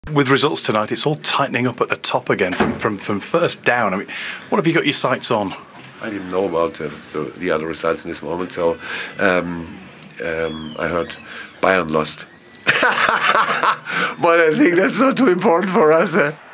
With results tonight, it's all tightening up at the top again from first down. I mean, what have you got your sights on? I didn't know about the other results in this moment, so I heard Bayern lost. But I think that's not too important for us.